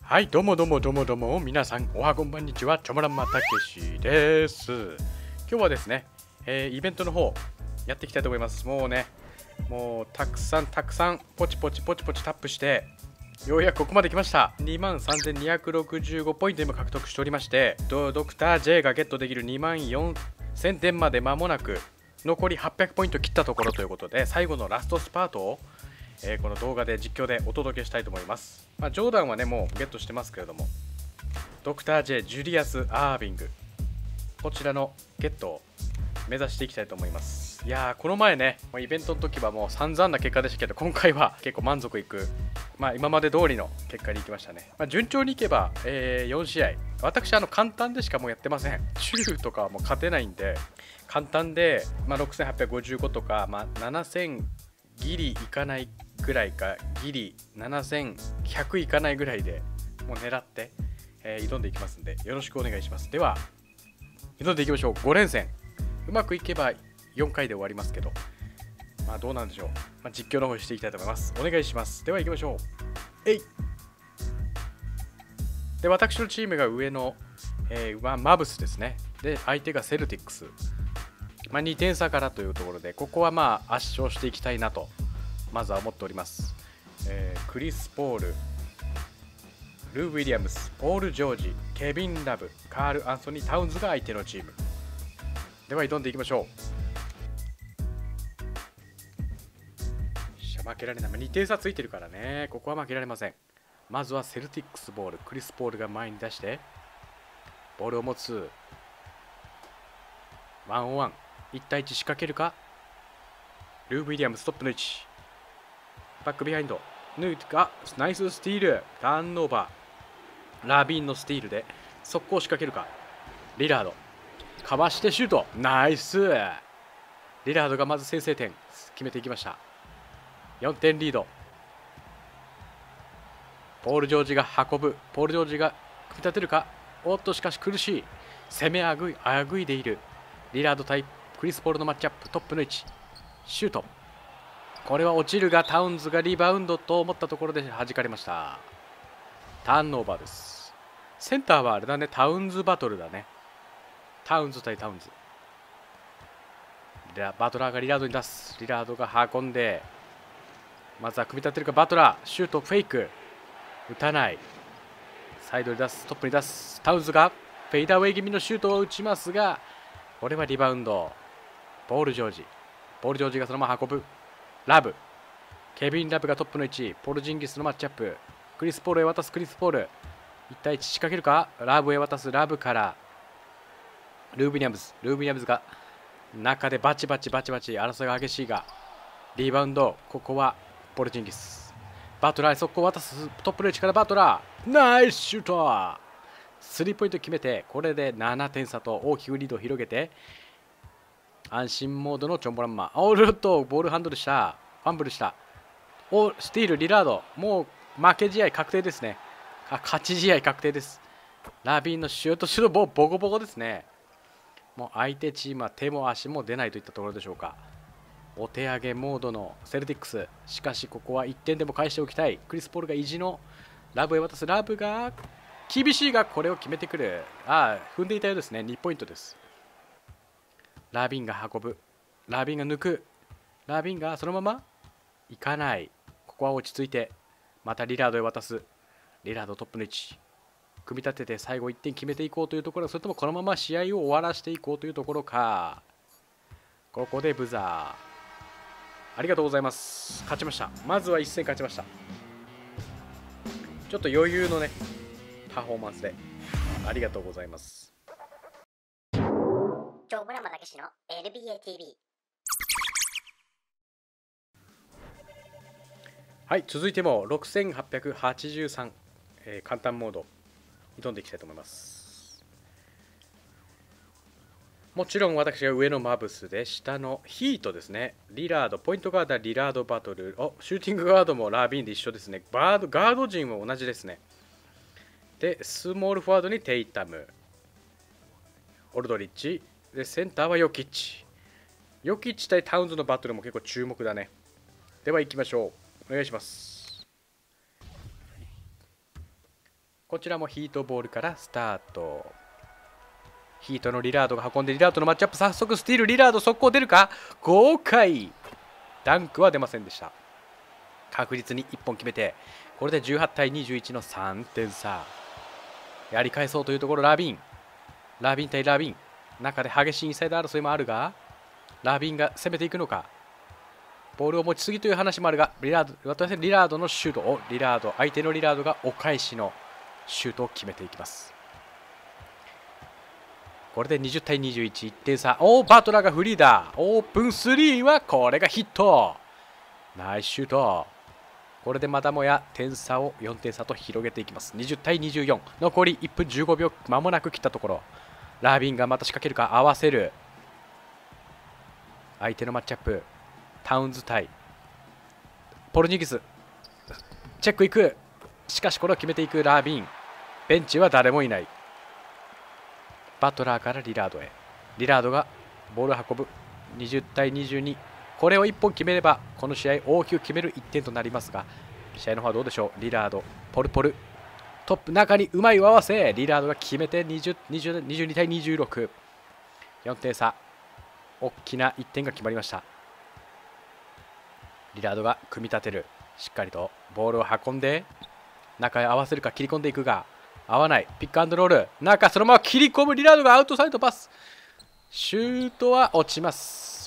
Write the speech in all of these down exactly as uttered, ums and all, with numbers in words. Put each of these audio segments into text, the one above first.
はい、どうもどうもどうもどうも、皆さん、おはこんばんにちは、チョモランマたけしです。今日はですね、えーイベントの方、やっていきたいと思います。もうね、もうたくさんたくさん、ポチポチポチポチタップして、ようやくここまで来ました。にまんさんぜんにひゃくろくじゅうごポイント今獲得しておりまして、ドドクター J がゲットできるにまんよんせんてんまで間もなく、残りはっぴゃくポイント切ったところということで、最後のラストスパートを、えーこの動画で実況でお届けしたいと思います。まあ、ジョーダンはね、もうゲットしてますけれども、ドクター J、ジュリアス・アービング、こちらのゲットを目指していきたいと思います。いやー、この前ね、イベントの時はもう散々な結果でしたけど、今回は結構満足いく、まあ、今まで通りの結果にいきましたね。まあ、順調にいけば、えーよん試合、私、あの簡単でしかもうやってません。中とかはもう勝てないんで、簡単で、まあ、ろくせんはっぴゃくごじゅうごとか、まあ、ななせんギリいかないぐらいか、ギリななせんひゃくいかないぐらいでもう狙って、えー挑んでいきますんで、よろしくお願いします。では、挑んでいきましょう。ご連戦。うまくいけばよんかいで終わりますけど、まあどうなんでしょう。まあ、実況の方していきたいと思います。お願いします。では行きましょう。えいで、私のチームが上の、えーまあ、マブスですね。で、相手がセルティックス。まあ、にてん差からというところで、ここはまあ圧勝していきたいなと、まずは思っております。えークリス・ポール、ルー・ウィリアムス、ポール・ジョージ、ケビン・ラブ、カール・アンソニー・タウンズが相手のチーム。では挑んでいきましょう。しゃ負けられない。にてん差ついてるからね。ここは負けられません。まずはセルティックスボール。クリス・ポールが前に出して、ボールを持つ。ワンオンワン。いち対いち仕掛けるか。ルー・ウィリアムストップの位置。バックビハインド。ヌートがナイススティール。ターンオーバー。ラビーンのスティールで速攻仕掛けるか。リラード。かわしてシュート。ナイス。リラードがまず先制点決めていきました。よんてんリード。ポール・ジョージが運ぶ。ポール・ジョージが組み立てるか。おっとしかし苦しい。攻めあぐいあぐいでいる。リラード対クリス・ポールのマッチアップ。トップの位置。シュート。これは落ちるがタウンズがリバウンドと思ったところで弾かれました。ターンオーバーです。センターはあれだね。タウンズバトルだね。タウンズ対タウンズ。バトラーがリラードに出す。リラードが運んで、まずは組み立てるか。バトラー、シュート、フェイク。打たない。サイドに出す。トップに出す。タウンズがフェイダーウェイ気味のシュートを打ちますが、これはリバウンド。ポール・ジョージ。ポール・ジョージがそのまま運ぶ。ラブ。ケビン・ラブがトップの位置。ポール・ジンギスのマッチアップ。クリス・ポールへ渡す。クリス・ポール。いち対いち仕掛けるか。ラブへ渡す。ラブからルー・ウィリアムズ。ルー・ウィリアムズが中でバチバチバチバチ争いが激しいが、リバウンド。ここはポール・ジンギス。バトラーへ速攻渡す。トップの位置からバトラー。ナイスシュート。スリーポイント決めて、これでななてん差と大きくリードを広げて、安心モードのチョンボランマ。おっと、ボールハンドルした。ファンブルした。お、スティール、リラード。もう負け試合確定ですね。あ、勝ち試合確定です。ラビーンのシュート、シュート、ボコボコですね。もう相手チームは手も足も出ないといったところでしょうか。お手上げモードのセルティックス。しかしここはいってんでも返しておきたい。クリス・ポールが意地のラブへ渡す。ラブが厳しいがこれを決めてくる。ああ、踏んでいたようですね。にポイントです。ラビンが運ぶ。ラビンが抜く。ラビンがそのまま行かない。ここは落ち着いて、またリラードへ渡す。リラードトップの位置。組み立てて最後いってん決めていこうというところ、それともこのまま試合を終わらせていこうというところか。ここでブザー。ありがとうございます。勝ちました。まずはいっ戦勝ちました。ちょっと余裕のね、パフォーマンスで。ありがとうございます。 チョモランマたけしの エヌビーエーティービー。 はい、続いてもろくせんはっぴゃくはちじゅうさん、えー簡単モード挑んでいきたいと思います。もちろん私が上のマブスで、下のヒートですね。リラード、ポイントガードはリラードバトル。お、シューティングガードもラービンで一緒ですね。バードガード陣も同じですね。で、スモールフォワードにテイタム、オルドリッチ。で、センターはヨキッチ。ヨキッチ対タウンズのバトルも結構注目だね。では行きましょう。お願いします。 こちらもヒートボールからスタート。ヒートのリラードが運んで、リラードのマッチアップ、早速スティール、リラード速攻出るか。豪快。ダンクは出ませんでした。確実にいっぽん決めて、これでじゅうはちたいにじゅういちのさんてん差。やり返そうというところ。ラビンラビン対ラビン、中で激しいインサイド争いもあるが、ラビンが攻めていくのか。ボールを持ちすぎという話もあるが、リラード、私はリラードのシュートを、リラード、相手のリラードがお返しのシュートを決めていきます。これでにじゅうたいにじゅういち、いってん差。おー、バトラーがフリーだ。オープンスリーはこれがヒット。ナイスシュート。これでまたもや点差をよんてん差と広げていきます。にじゅうたいにじゅうよん、残りいっぷんじゅうごびょう、間もなく切ったところ。ラビンがまた仕掛けるか。合わせる。相手のマッチアップ、タウンズ対ポルニギス。チェックいく。しかしこれを決めていくラビン。ベンチは誰もいない。バトラーからリラードへ。リラードがボールを運ぶ。にじゅうたいにじゅうに、これをいっぽん決めればこの試合大きく決めるいってんとなりますが、試合の方はどうでしょう。リラード、ポルポル、トップ中にうまい合わせ、リラードが決めてにじゅう、にじゅう、にじゅうにたいにじゅうろく、よんてん差。大きないってんが決まりました。リラードが組み立てる。しっかりとボールを運んで中へ合わせるか。切り込んでいくが合わない。ピックアンドロール、中そのまま切り込む。リラードがアウトサイドパス。シュートは落ちます。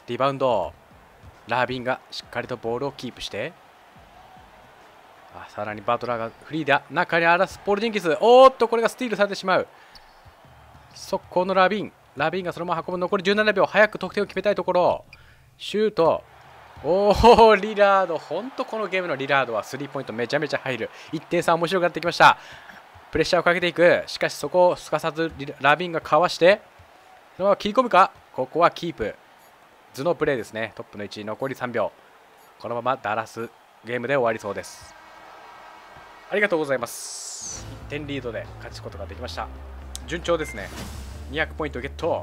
リバウンド。ラービンがしっかりとボールをキープして、あ、さらにバトラーがフリーだ。中に荒らすポール・ジンキス。おーっと、これがスティールされてしまう。速攻のラビン。ラビンがそのまま運ぶ。残りじゅうななびょう、早く得点を決めたいところ。シュート。おお、リラード。本当このゲームのリラードはスリーポイントめちゃめちゃ入る。いってん差面白くなってきました。プレッシャーをかけていく。しかしそこをすかさずラビンがかわして、そのまま切り込むか。ここはキープ。頭脳プレーですね。トップの位置、残りさんびょう。このままダラスゲームで終わりそうです。ありがとうございます。いってんリードで勝つことができました。順調ですね。にひゃくポイントゲット。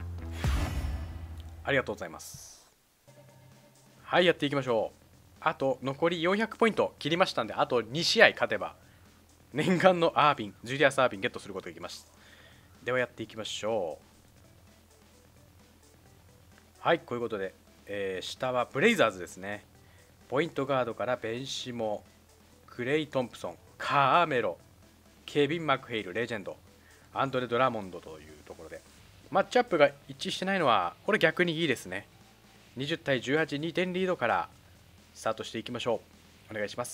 ありがとうございます。はい、やっていきましょう。あと残りよんひゃくポイント切りましたんで、あとにしあい勝てば念願のアービン、ジュリアス・アービンゲットすることができます。ではやっていきましょう。はい、こういうことで、えー、下はブレイザーズですね。ポイントガードからベンシモ、クレイ・トンプソン、カーメロ、ケビン・マクヘイル、レジェンド、アンドレ・ドラモンドというところで、マッチアップが一致してないのはこれ逆にいいですね。にじゅうたいじゅうはち、にてんリードからスタートしていきましょう。お願いします。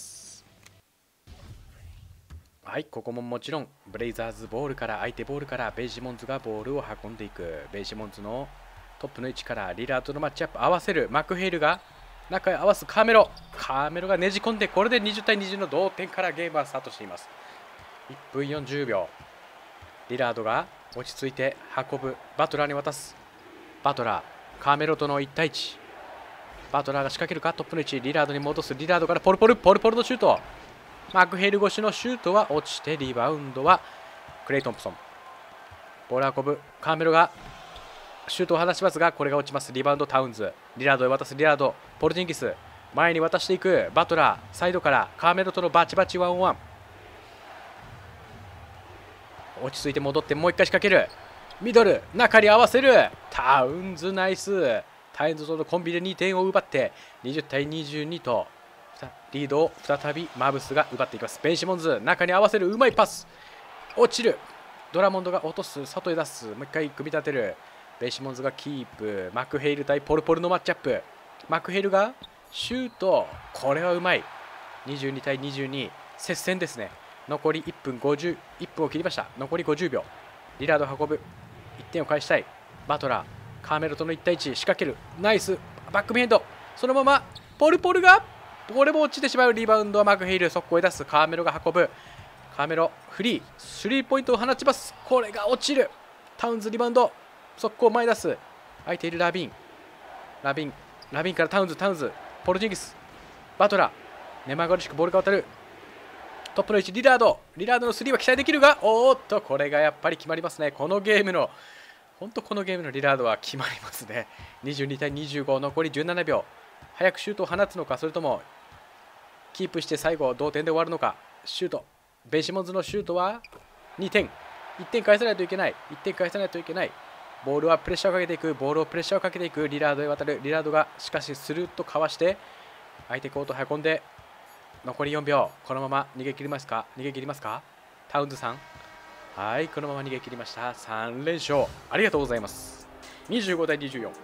はい、ここももちろんブレイザーズボールから、相手ボールからベイシモンズがボールを運んでいく。ベイシモンズのトップの位置からリラードのマッチアップ合わせる。マクヘイルが中へ合わす。カーメロカーメロがねじ込んで、これでにじゅうたいにじゅうの同点からゲームはスタートしています。いっぷんよんじゅうびょう。リラードが落ち着いて運ぶ。バトラーに渡す。バトラーカーメロとのいちたいいち。バトラーが仕掛けるか。トップの位置リラードに戻す。リラードからポルポルポルポルのシュート。マクヘイル越しのシュートは落ちて、リバウンドはクレイ・トンプソン。ボール運ぶ。カーメロがシュートを放しますが、これが落ちます。リバウンドタウンズ。リラードへ渡す。リラード、ポルジンギス前に渡していく。バトラーサイドからカーメロとのバチバチワンオンワン。落ち着いて戻ってもう一回仕掛ける。ミドル中に合わせる。タウンズナイス。タウンズとのコンビでにてんを奪ってにじゅうたいにじゅうにとリードを再びマブスが奪っていきます。ベンシモンズ中に合わせる。うまいパス。落ちる。ドラモンドが落とす。外へ出す。もう一回組み立てる。ベイシモンズがキープ。マクヘイル対ポルポルのマッチアップ。マクヘイルがシュート。これはうまい。にじゅうにたいにじゅうに、接戦ですね。残りいっぷんごじゅう、いっぷんを切りました。残りごじゅうびょう。リラード運ぶ。いってんを返したい。バトラーカーメロとのいちたいいち仕掛ける。ナイスバックミヘンド。そのままポルポルがこれも落ちてしまう。リバウンドはマクヘイル速攻へ出す。カーメロが運ぶ。カーメロフリースリーポイントを放ちます。これが落ちる。タウンズリバウンド速攻前出す。空いているラビンラビンラビンからタウンズタウンズポルジンギスバトラー目まぐるしくボールが渡る。トップの位置リラードリラードのスリーは期待できるが、おーっとこれがやっぱり決まりますね。このゲームの本当このゲームのリラードは決まりますね。にじゅうにたいにじゅうご、残りじゅうななびょう。早くシュートを放つのか、それともキープして最後同点で終わるのか。シュートベンシモンズのシュートはにてん。いってん返さないといけない。いってん返さないといけない。ボールはプレッシャーをかけていく。ボールをプレッシャーをかけていく。リラードへ渡る。リラードがしかしスルッとかわして相手コート運んで残りよんびょう。このまま逃げ切りますか逃げ切りますかタウンズさん。はい、このまま逃げ切りました。さん連勝ありがとうございます。にじゅうごたいにじゅうよん。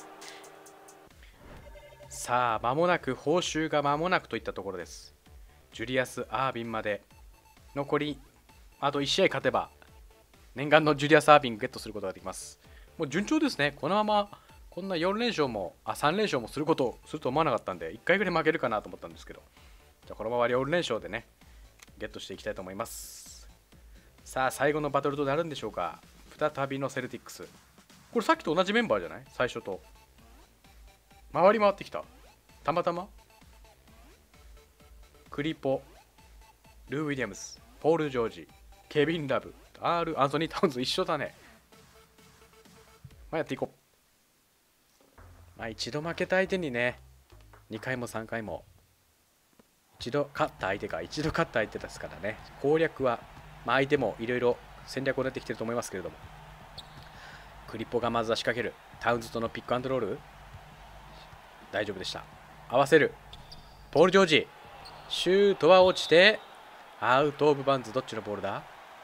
さあ間もなく報酬が間もなくといったところです。ジュリアス・アービンまで残りあといち試合勝てば念願のジュリアス・アービンゲットすることができます。もう順調ですね。このままこんなよん連勝もあさん連勝もすることすると思わなかったんでいっかいぐらい負けるかなと思ったんですけど、じゃあこのままよん連勝でねゲットしていきたいと思います。さあ最後のバトルとなるんでしょうか。再びのセルティックス。これさっきと同じメンバーじゃない？最初と回り回ってきた。たまたまクリポ、ルー・ウィリアムス、ポール・ジョージ、ケビン・ラブ、アール・アンソニー・タウンズ一緒だね。まあやっていこう。まあ一度負けた相手にねにかいもさんかいも一度勝った相手か一度勝った相手ですからね、攻略は、まあ、相手もいろいろ戦略を練ってきてると思いますけれども、クリポがまずは仕掛ける。タウンズとのピックアンドロール大丈夫でした。合わせるポール・ジョージ、シュートは落ちてアウト・オブ・バンズ。どっちのボールだ？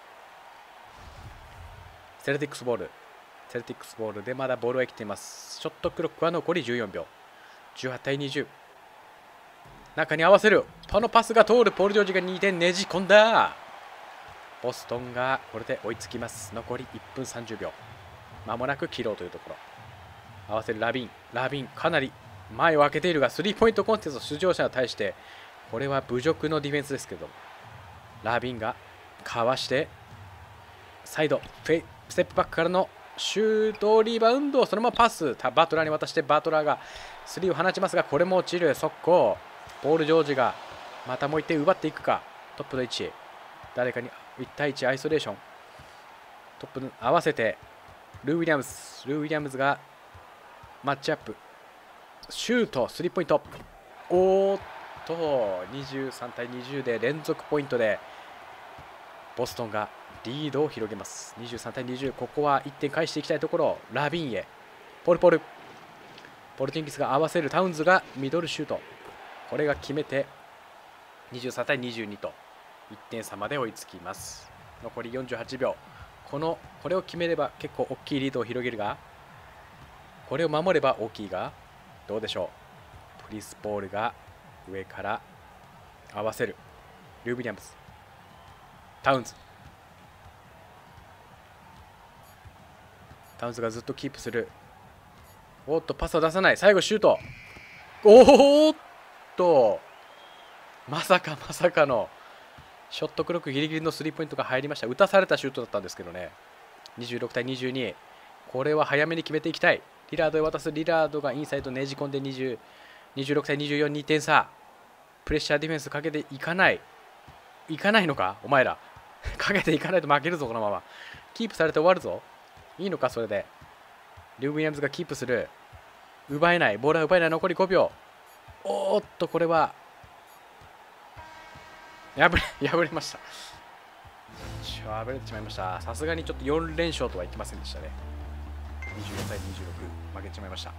セルティックスボール。セルティックスボールでまだボールは生きています。ショットクロックは残りじゅうよんびょう。じゅうはちたいにじゅう。中に合わせる。このパスが通る。ポール・ジョージがにてんねじ込んだ。ボストンがこれで追いつきます。残りいっぷんさんじゅうびょう。まもなく切ろうというところ。合わせるラビン。ラビンかなり前を開けているが、スリーポイントコンテスト出場者に対してこれは侮辱のディフェンスですけど、ラビンがかわしてサイドフェイステップバックからのシュートリバウンドをそのままパスバトラーに渡して、バトラーがスリーを放ちますがこれも落ちる。速攻ポール・ジョージがまたもういってん奪っていくか。トップの位置誰かにいちたいいちアイソレーション。トップに合わせてルー・ウィリアムズ。ルー・ウィリアムズがマッチアップシュートスリーポイント。おーっとにじゅうさんたいにじゅうで連続ポイントでボストンがリードを広げます。にじゅうさんたいにじゅう。ここはいってん返していきたいところ。ラビンへポルポルポルティンギスが合わせる。タウンズがミドルシュート、これが決めてにじゅうさんたいにじゅうにといってん差まで追いつきます。残りよんじゅうはちびょう。このこれを決めれば結構大きいリードを広げるが、これを守れば大きいがどうでしょう。クリス・ポールが上から合わせる。ルー・ウィリアムズ、タウンズタウンズがずっとキープする。おっとパスを出さない。最後シュート。おーっとまさかまさかのショットクロックギリギリのスリーポイントが入りました。打たされたシュートだったんですけどね。にじゅうろくたいにじゅうに。これは早めに決めていきたい。リラードへ渡す。リラードがインサイドねじ込んでにじゅう、にじゅうろくたいにじゅうよん、にてん差。プレッシャーディフェンスかけていかない。いかないのかお前ら。かけていかないと負けるぞこのまま。キープされて終わるぞ。いいのかそれで。ルー・ウィリアムズがキープする。奪えない。ボールは奪えない。残りごびょう。おーっとこれは破れ破れました。破れてしまいました。さすがにちょっとよん連勝とはいきませんでしたね。にじゅうよんたいにじゅうろく負けてしまいました。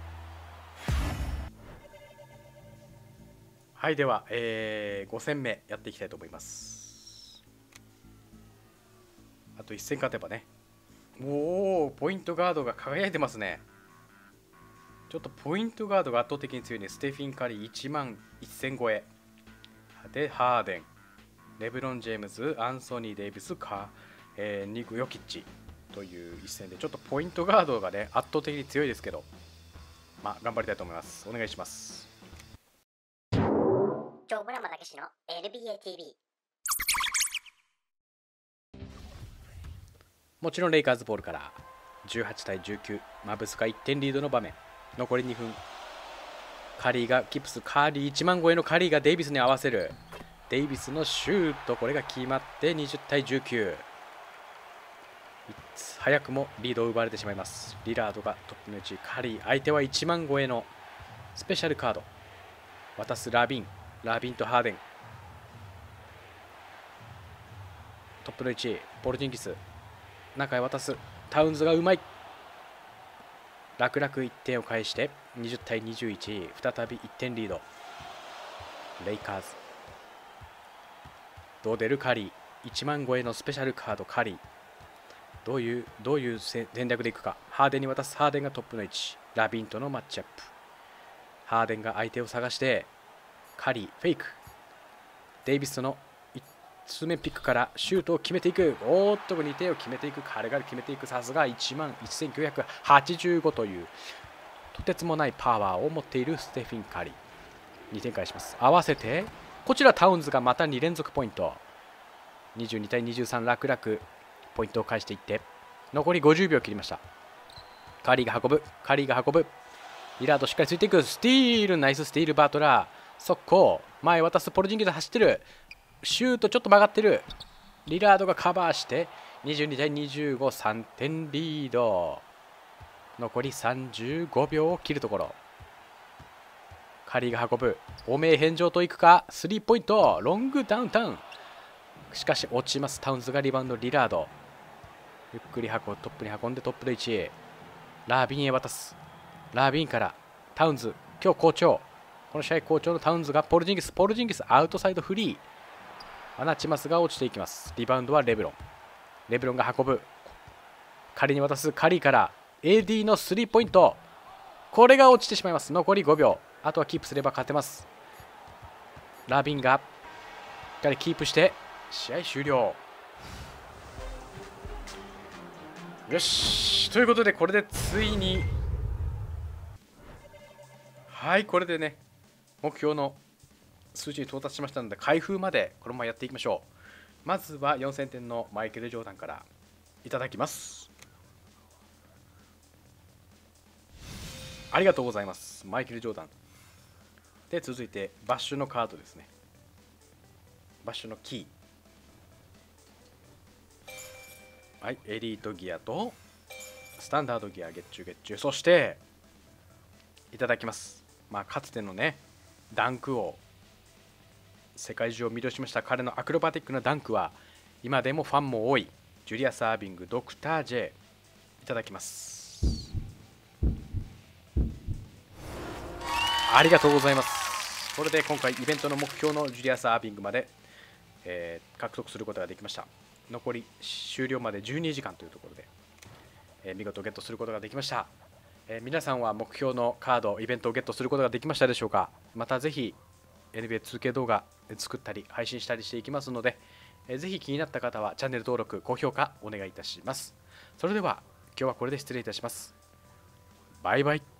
はい、では、えー、ご戦目やっていきたいと思います。あといっ戦勝てばね。おお、ポイントガードが輝いてますね。ちょっとポイントガードが圧倒的に強いね。ステフィン・カリーいちまんせん超えで、ハーデン、レブロン・ジェームズ、アンソニー・デイビス、カー、えー、ニク・ヨキッチという一戦で、ちょっとポイントガードがね圧倒的に強いですけど、まあ頑張りたいと思います。お願いします。 今日村間武史の エヌビーエーティービー。 もちろんレイカーズボールからじゅうはちたいじゅうきゅう、マブスがいってんリードの場面。残りにふん。カリーがキップス。カリーいちまん超えのカリーがデイビスに合わせる。デイビスのシュート、これが決まってにじゅうたいじゅうきゅう。早くもリードを奪われてしまいます。リラードがトップの位置。カリー、相手はいちまん超えのスペシャルカード。渡すラビン。ラビンとハーデン。 トップの位置、ポルジンギス中へ渡す。タウンズがうまい。楽々いってんを返してにじゅうたいにじゅういち、再びいってんリード。レイカーズどう出るカリー、いちまん超えのスペシャルカードカリー、どういうどういう戦略でいくか。ハーデンに渡す。ハーデンがトップの位置、ラビンとのマッチアップ。ハーデンが相手を探してカリーフェイク、デイビスとのいちつつめピックからシュートを決めていく。おーっとにてんを決めていく。彼が決めていく。さすがいちまんせんきゅうひゃくはちじゅうごというとてつもないパワーを持っているステフィン・カリー。にてん返します。合わせてこちらタウンズがまたに連続ポイント。にじゅうにたいにじゅうさん、楽々ポイントを返していって残りごじゅうびょう切りました。カリーが運ぶ。カリーが運ぶ。リラードしっかりついていく。スティール、ナイススティール。バトラー速攻前渡す。ポルジンギス走ってる。シュートちょっと曲がってる。リラードがカバーしてにじゅうにたいにじゅうご、さんてんリード。残りさんじゅうごびょうを切るところ。カリーが運ぶ。汚名返上といくか。スリーポイントロングダウンタウン。しかし落ちます。タウンズがリバウンド。リラードゆっくり運ぶ。トップに運んでトップの位置へラービンへ渡す。ラービンからタウンズ今日好調。この試合好調のタウンズがポルジンギス。ポルジンギスアウトサイドフリー放ちますが落ちていきます。リバウンドはレブロン。レブロンが運ぶ。カリーに渡す。カリーから エーディー のスリーポイント。これが落ちてしまいます。残りごびょう。あとはキープすれば勝てます。ラビンがしっかりキープして試合終了。よしということでこれでついにはいこれでね目標の数字に到達しましたので開封までこのままやっていきましょう。まずはよんせんてんのマイケル・ジョーダンからいただきます。ありがとうございます。マイケル・ジョーダンで、続いてバッシュのカードですね。バッシュのキー、はい、エリートギアとスタンダードギア、月中月中、そしていただきます。まあかつてのねダンク王、世界中を魅了しました彼のアクロバティックなダンクは今でもファンも多いジュリアス・アービング、ドクター J いただきます。ありがとうございます。これで今回イベントの目標のジュリアス・アービングまで、えー、獲得することができました。残り終了までじゅうにじかんというところで、えー、見事ゲットすることができました。えー、皆さんは目標のカードイベントをゲットすることができましたでしょうか。またぜひ エヌビーエーツーケー 動画作ったり配信したりしていきますので、えー、ぜひ気になった方はチャンネル登録高評価お願いいたします。それでは今日はこれで失礼いたします。バイバイ。